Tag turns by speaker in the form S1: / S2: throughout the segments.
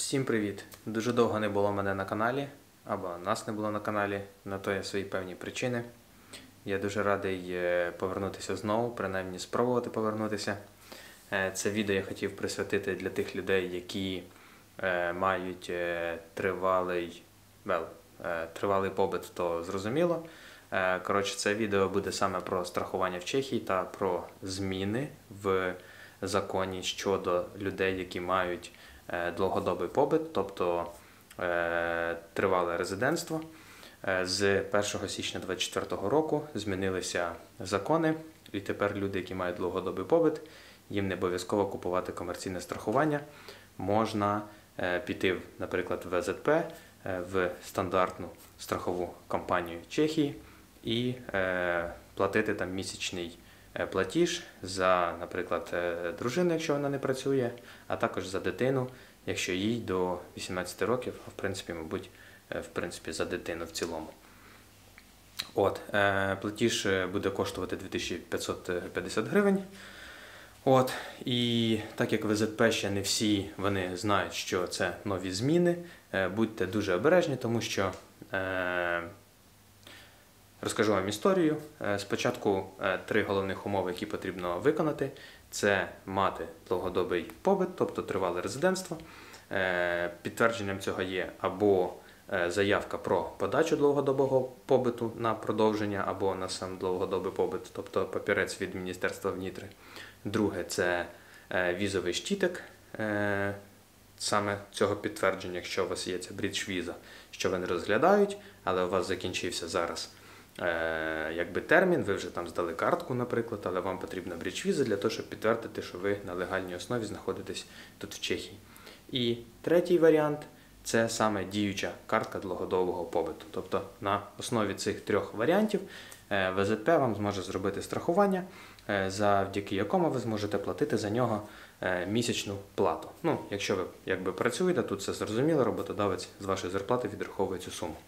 S1: Всім привіт! Дуже довго не було мене на каналі, або нас не було на каналі, на то є свої певні причини. Я дуже радий повернутися знову, принаймні спробувати повернутися. Це відео я хотів присвятити для тих людей, які мають тривалий побит, то зрозуміло. Коротше, це відео буде саме про страхування в Чехії та про зміни в законі щодо людей, які мають довгодобий побит, тобто тривале резидентство. З 1 січня 2024 року змінилися закони, і тепер люди, які мають довгодобий побит, їм не обов'язково купувати комерційне страхування. Можна піти, наприклад, в ВЗП, в стандартну страхову компанію Чехії і платити там місячний платіж за, наприклад, дружину, якщо вона не працює, а також за дитину, якщо їй до 18 років, а в принципі, мабуть, за дитину в цілому. Платіж буде коштувати 2550 гривень. І так як ВЗП ще не всі вони знають, що це нові зміни, будьте дуже обережні, тому що розкажу вам історію. Спочатку 3 головних умови, які потрібно виконати. Це мати довгодобий побит, тобто тривале резидентство. Підтвердженням цього є або заявка про подачу довгодобового побиту на продовження, або на сам довгодобий побит, тобто папірець від Міністерства внутрі. Друге – це візовий штітик, саме цього підтвердження, якщо у вас є ця брідж-віза, що вони розглядають, але у вас закінчився зараз термін, ви вже там здали картку, наприклад, але вам потрібна брідж-віза для того, щоб підтвердити, що ви на легальній основі знаходитесь тут в Чехії. І третій варіант – це саме діюча картка довгодобового побиту. Тобто на основі цих 3 варіантів ВЗП вам зможе зробити страхування, завдяки якому ви зможете платити за нього місячну плату. Якщо ви працюєте, тут все зрозуміло, роботодавець з вашої зарплати відраховує цю суму.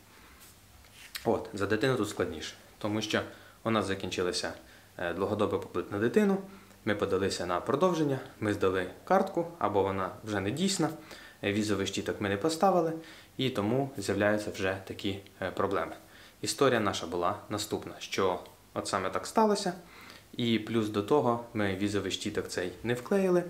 S1: За дитину тут складніше, тому що у нас закінчилися довгодобий побит на дитину, ми подалися на продовження, ми здали картку, або вона вже не дійсна, візовий штіток ми не поставили, і тому з'являються вже такі проблеми. Історія наша була наступна, що от саме так сталося, і плюс до того ми візовий штіток цей не вклеїли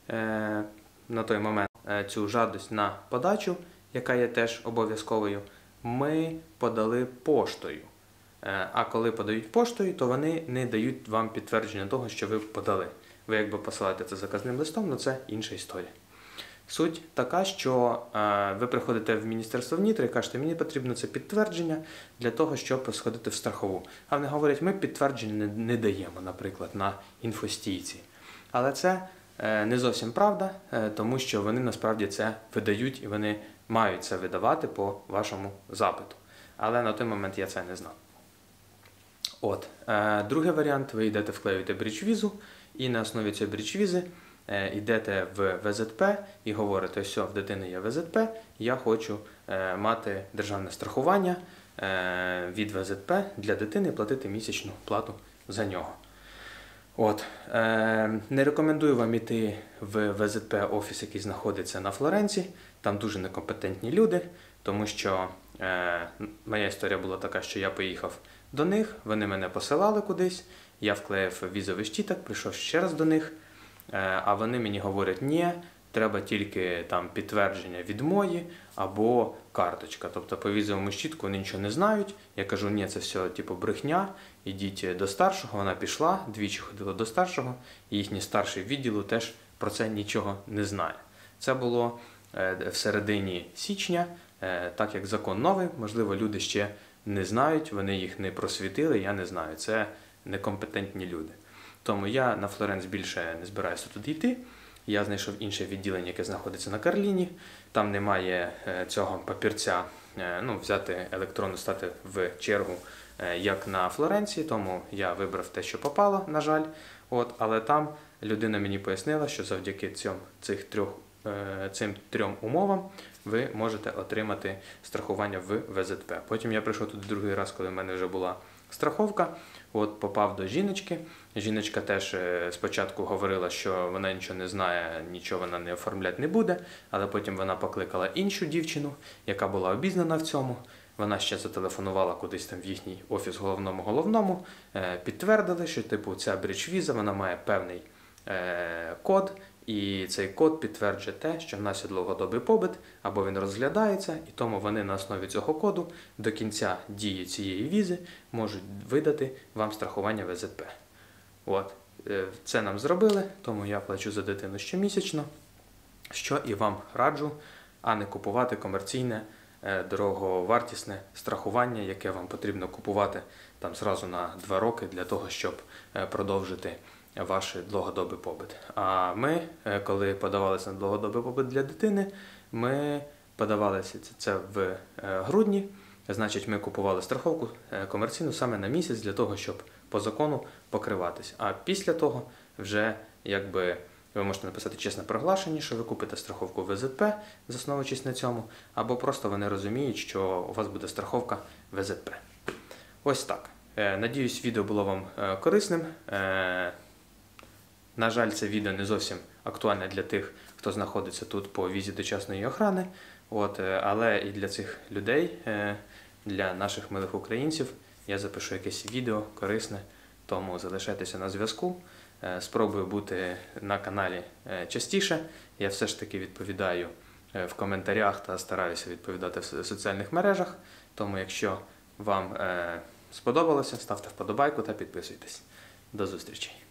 S1: на той момент. Цю жадність на подачу, яка є теж обов'язковою, ми подали поштою. А коли подають поштою, то вони не дають вам підтвердження того, що ви подали. Ви посилаєте це заказним листом, але це інша історія. Суть така, що ви приходите в Міністерство внутрі і кажете, мені потрібно це підтвердження для того, щоб сходити в страхову. А вони говорять, ми підтвердження не даємо, наприклад, на інфостійці. Але це не зовсім правда, тому що вони насправді це видають і вони мають це видавати по вашому запиту. Але на той момент я це не знав. Другий варіант, ви йдете вклеюєте брідж-візу і на основі цієї брідж-візи йдете в ВЗП і говорите, все, в дитини є ВЗП, я хочу мати державне страхування від ВЗП для дитини і платити місячну плату за нього. Не рекомендую вам йти в ВЗП офіс, який знаходиться на Флоренці, там дуже некомпетентні люди, тому що моя історія була така, що я поїхав до них, вони мене посилали кудись, я вклеїв візовий штіток, прийшов ще раз до них, а вони мені говорять, ні, треба тільки там підтвердження від мої або карточка. Тобто по візовому щитку вони нічого не знають. Я кажу, ні, це все брехня, ідіть до старшого. Вона пішла, двічі ходила до старшого, і їхній старший відділу теж про це нічого не знає. Це було в середині січня, так як закон новий, можливо, люди ще не знають, вони їх не просвітили, я не знаю. Це некомпетентні люди. Тому я на Флоренс більше не збираюся туди йти. Я знайшов інше відділення, яке знаходиться на Карліні. Там немає цього папірця, взяти електронну, стати в чергу, як на Флоренції. Тому я вибрав те, що попало, на жаль. Але там людина мені пояснила, що завдяки цим 3 умовам ви можете отримати страхування в ВЗП. Потім я прийшов туди другий раз, коли в мене вже була страховка. От попав до жіночки. Жіночка теж спочатку говорила, що вона нічого не знає, нічого вона не оформляти не буде, але потім вона покликала іншу дівчину, яка була обізнана в цьому. Вона ще зателефонувала кудись там в їхній офіс головному, підтвердили, що типу ця бридж-віза, вона має певний код, і цей код підтверджує те, що в нас є довгодобий побит, або він розглядається, і тому вони на основі цього коду до кінця дії цієї візи можуть видати вам страхування ВЗП. От. Це нам зробили, тому я плачу за дитину щомісячно, що і вам раджу, а не купувати комерційне, дороговартісне страхування, яке вам потрібно купувати там зразу на 2 роки для того, щоб продовжити ваш довгодобий побит. А ми, коли подавалися на довгодобий побит для дитини, ми подавалися це в грудні, значить ми купували страховку комерційну саме на місяць для того, щоб по закону покриватись. А після того вже якби ви можете написати чесне проголошення, що ви купите страховку ВЗП, засновуючись на цьому, або просто вони розуміють, що у вас буде страховка ВЗП. Ось так. Надіюсь, відео було вам корисним. На жаль, це відео не зовсім актуальне для тих, хто знаходиться тут по візі дочасної охорони, але і для цих людей, для наших милих українців, я запишу якесь відео корисне, тому залишайтеся на зв'язку. Спробую бути на каналі частіше. Я все ж таки відповідаю в коментарях та стараюся відповідати в соціальних мережах. Тому якщо вам сподобалося, ставте вподобайку та підписуйтесь. До зустрічі!